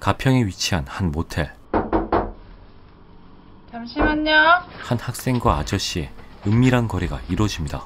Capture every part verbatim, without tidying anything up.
가평에 위치한 한 모텔. 잠시만요. 한 학생과 아저씨의 은밀한 거래가 이루어집니다.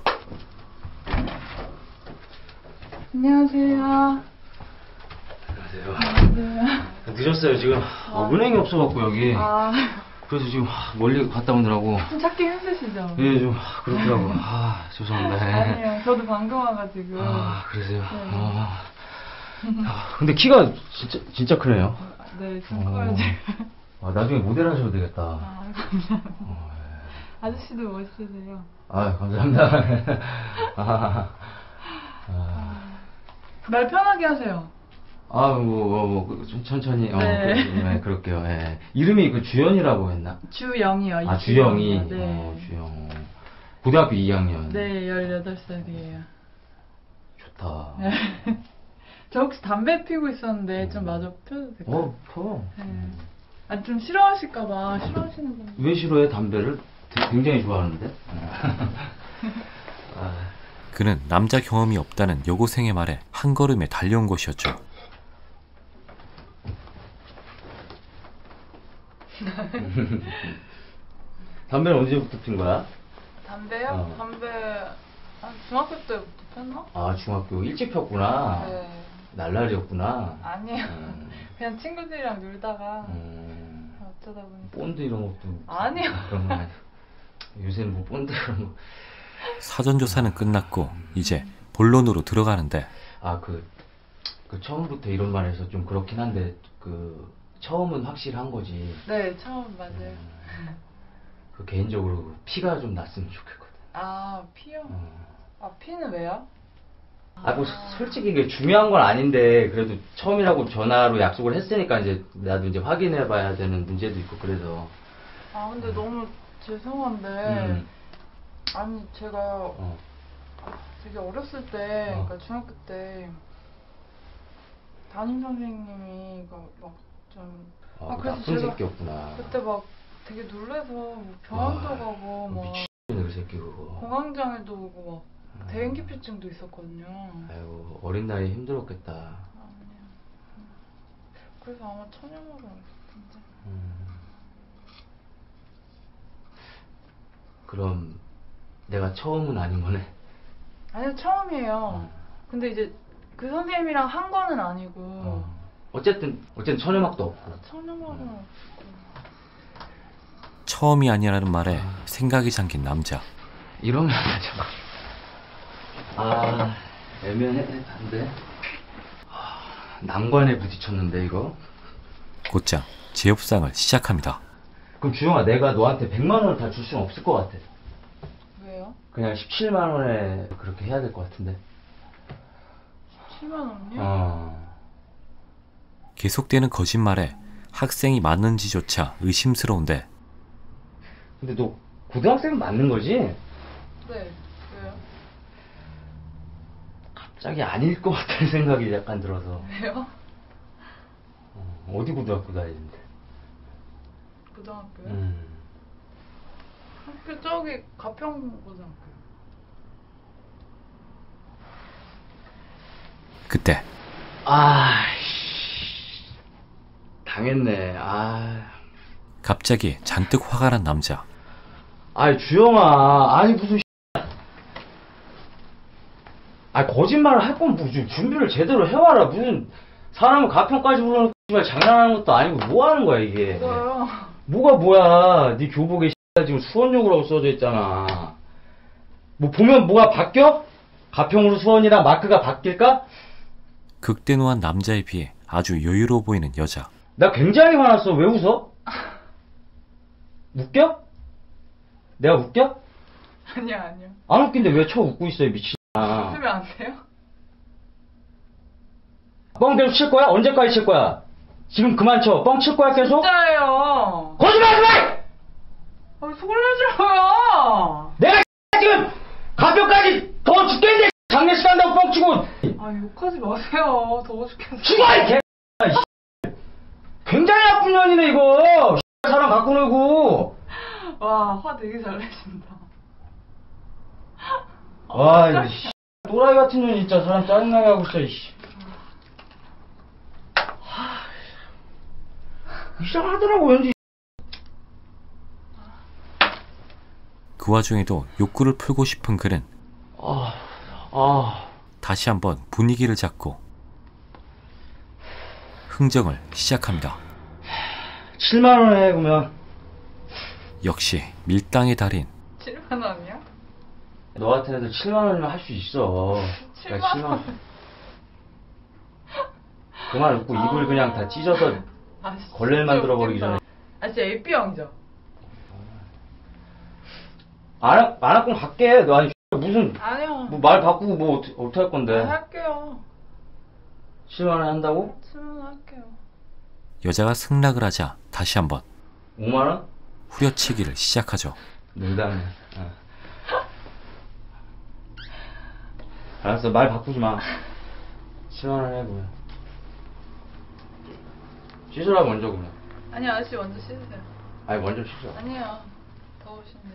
안녕하세요. 안녕하세요. 안녕하세요. 늦었어요. 지금 어, 은행이 없어갖고 여기. 아, 그래서 지금 멀리 갔다 오느라고. 좀 찾기 힘드시죠? 예, 좀 그렇더라고. 아, 죄송합니다. 아니요, 저도 방금 와가지고. 아, 그러세요? 네. 아, 아, 근데 키가 진짜 진짜 크네요. 네, 좀 어. 커요, 제가. 아, 나중에 모델 하셔도 되겠다. 아, 감사합니다. 어, 예. 아저씨도 멋있으세요. 아, 감사합니다. 아, 아, 말 편하게 하세요. 아, 뭐, 뭐, 뭐, 좀 천천히, 어, 네. 그, 네, 그럴게요. 예. 이름이 그 주연이라고 했나? 주영이요. 아, 주영이. 네. 어, 주영. 고등학교 이 학년. 네, 열여덟 살이에요. 좋다. 네. 저 혹시 담배 피고 있었는데 좀 마저 펴도 될까요? 어, 펴. 네. 아, 좀 싫어하실까봐. 싫어하시는 분. 왜 싫어해, 담배를? 되게 굉장히 좋아하는데? 아, 그는 남자 경험이 없다는 여고생의 말에 한 걸음에 달려온 것이었죠. 담배는 언제부터 핀 거야? 담배요? 어. 담배 한 중학교 때부터 폈나? 아, 중학교 일찍 폈구나. 네. 날라리였구나. 아니에요. 음, 그냥 친구들이랑 놀다가 음, 어쩌다 보니까. 본드 이런 것도. 아니요. 그런 거 아니야. 요새는 뭐 본드 그런 거. 사전조사는 끝났고 이제 본론으로 들어가는데 아, 그, 그 처음부터 이런 말 해서 좀 그렇긴 한데, 그, 처음은 확실한 거지. 네, 처음 맞아요. 음, 그 개인적으로 피가 좀 났으면 좋겠거든. 아, 피요? 어. 아, 피는 왜요? 아, 뭐, 솔직히 이게 중요한 건 아닌데, 그래도 처음이라고 전화로 약속을 했으니까, 이제, 나도 이제 확인해 봐야 되는 문제도 있고, 그래서. 아, 근데 너무 죄송한데, 음, 아니, 제가 어, 되게 어렸을 때, 어. 그러니까 중학교 때, 담임 선생님이 그 막 좀, 아, 아, 그 그래서 나쁜 제가 새끼였구나. 그때 막 되게 놀래서 뭐 병원도 와, 가고, 막 미친놈, 그 새끼, 그거. 공황장애도 오고, 막 음. 대인기피증도 있었거든요. 아이고, 어린 나이에 힘들었겠다. 아니요. 그래서 아마 천연모를 같은데. 음. 그럼, 내가 처음은 아닌 거네? 아니요, 처음이에요. 어. 근데 이제 그 선생님이랑 한 거는 아니고, 어. 어쨌든, 어쨌든 천연막도 없고. 천연모는 어. 없고. 처음이 아니라는 말에 생각이 잠긴 남자. 이러면 잠깐. 아, 애매한데. 아, 난관에 부딪혔는데 이거. 곧장 재협상을 시작합니다. 그럼 주영아, 내가 너한테 백만 원을 다 줄 수는 없을 것 같아. 왜요? 그냥 십칠만 원에 그렇게 해야 될 것 같은데. 십칠만 원이요? 어. 계속되는 거짓말에 학생이 맞는지조차 의심스러운데 근데 너 고등학생은 맞는 거지? 네. 왜요? 갑자기 아닐 것 같다는 생각이 약간 들어서. 왜요? 어, 어디 고등학교 다니는데? 고등학교요? 음. 학교 저기 가평 고등학교. 그때 아이씨. 당했네. 아. 갑자기 잔뜩 화가 난 남자. 아이, 주영아. 아니, 무슨. 아, 거짓말을 할 거면 무슨 준비를 제대로 해와라. 무슨 사람을 가평까지 불러놓고 장난하는 것도 아니고 뭐 하는 거야 이게. 뭐요? 뭐가 뭐야. 네 교복에 지금 수원역이라고 써져 있잖아. 뭐 보면 뭐가 바뀌어? 가평으로 수원이랑 마크가 바뀔까? 극대노한 남자에 비해 아주 여유로워 보이는 여자. 나 굉장히 화났어. 왜 웃어? 웃겨? 내가 웃겨? 아니요, 아니요. 안 웃긴데 왜 쳐 웃고 있어, 이 미친아. 웃으면 안 돼요? 뻥 계속 칠 거야? 언제까지 칠 거야? 지금 그만 쳐. 뻥 칠 거야, 계속? 진짜예요. 거짓말 하지 마! 아, 속을내줘요. 내가 지금 가평까지 더 죽겠는데 장례식 한다고 뻥치고. 아, 욕하지 마세요. 더워 죽겠어. 죽어, 이 개. 굉장히 나쁜 년이네, 이거. 사람 갖고 놀고. 와, 화 되게 잘 내신다. 와, 이거, 씨. 또라이 같은 년 진짜 사람 짜증나게 하고 있어, 이씨. 이상하더라고 왠지. 그 와중에도 욕구를 풀고 싶은 그는 아, 아. 다시 한번 분위기를 잡고 흥정을 시작합니다. 칠만 원에 그러면. 역시 밀당의 달인. 칠만 원이야? 너 같은 애들 칠만 원이면 할 수 있어. 칠만 원. 그만 웃고 입을 그냥 다 찢어서 아, 걸레를 만들어 버리기 전에. 아 진짜 에이피형이죠? 안, 할- 안 할 거면 갈게. 너 아니 무슨 아니요. 뭐 말 바꾸고 뭐 어떻게, 어떻게 할 건데. 아, 할게요. 칠만 원에 한다고? 칠만 원 할게요. 여자가 승낙을 하자 다시 한번 오만 원? 후려치기를 시작하죠. 농담이야. 어. 알았어, 말 바꾸지 마. 칠만 원 해, 그러면. 씻으라, 먼저, 그러면. 아니 아저씨 먼저 씻으세요. 아니, 먼저 씻어. 아니요. 더우신데.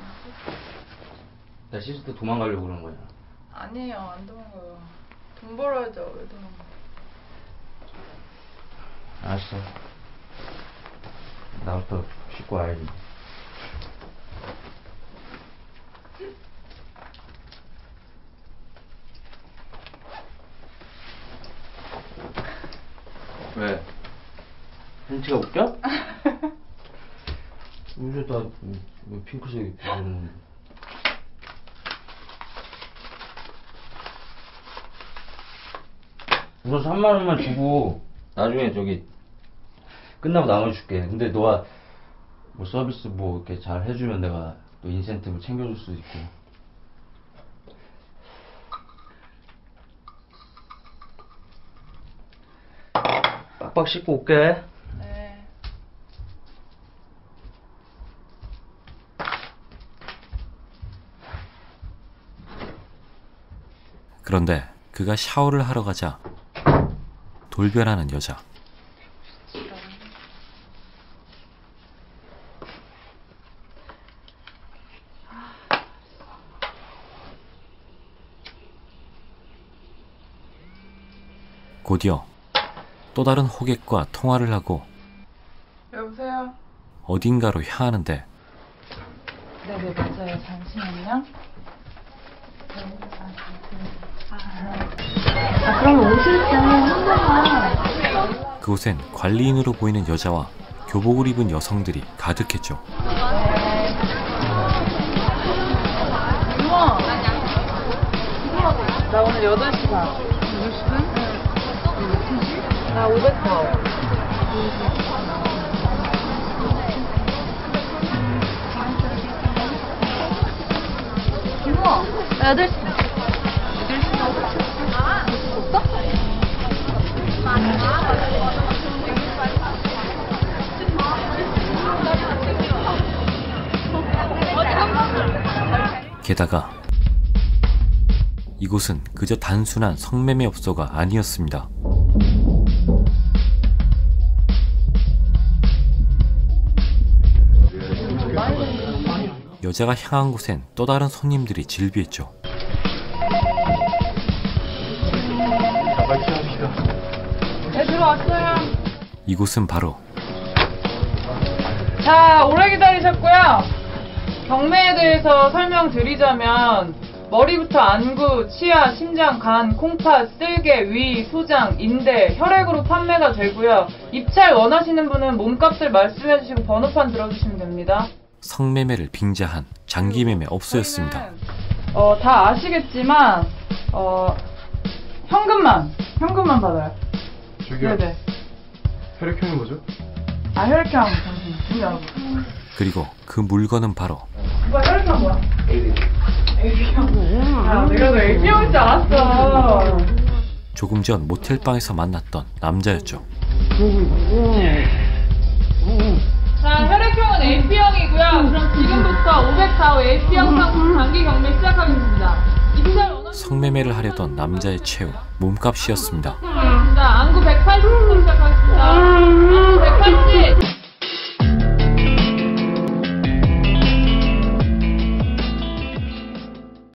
나 씻을 때 도망가려고 그러는 거야. 아니에요. 안 도망가요. 돈 벌어야죠. 왜 도망가? 알았어. 나부터 씻고 와야지. 왜? 팬티가 웃겨? 요새 다 왜 핑크색이 입고 우선 삼만 원만 주고 나중에 저기 끝나고 나머지 줄게. 근데 너가 뭐 서비스 뭐 이렇게 잘 해주면 내가 또 인센티브 챙겨줄 수도 있고. 빡빡 씻고 올게. 네. 그런데 그가 샤워를 하러 가자 돌변하는 여자. 곧이어 또 다른 호객과 통화를 하고 여보세요? 어딘가로 향하는데 네네 맞아요. 잠시만요. 아, 그럼 오실 때 한 번만. 그곳엔 관리인으로 보이는 여자와 교복을 입은 여성들이 가득했죠. 이모! 나 오늘 여덟 시 반. 여덟 시 반? 응. 나 오백 번. 이모, 나 여덟 시. 여덟 시. 없어? 게다가 이곳은 그저 단순한 성매매업소가 아니었습니다. 여자가 향한 곳엔 또 다른 손님들이 질비했죠. 네, 들어왔어요. 이곳은 바로 자, 오래 기다리셨고요. 경매에 대해서 설명드리자면 머리부터 안구, 치아, 심장, 간, 콩팥, 쓸개, 위, 소장, 인대, 혈액으로 판매가 되고요. 입찰 원하시는 분은 몸값을 말씀해주시고 번호판 들어주시면 됩니다. 성매매를 빙자한 장기매매 업소였습니다. 저희는, 어, 다 아시겠지만 어, 현금만, 현금만 받아요. 저기요. 네네. 혈액형이 뭐죠? 아, 혈액형 잠시만요. 그리고 그 물건은 바로 뭐야, 혈액형 뭐야? 에이비형. 아, 내가 너 에이비형인 줄 알았어. 조금 전 모텔방에서 만났던 남자였죠. 자, 혈액형은 에이피형이고요. 그럼 지금부터 오백사 호 에이피형 상품 단기 경매 시작하겠습니다. 입찰 원하시는 성매매를 하려던 남자의 최후 몸값이었습니다. 분입니다. 안구 백팔십부터 시작하겠습니다. 안구 백팔십.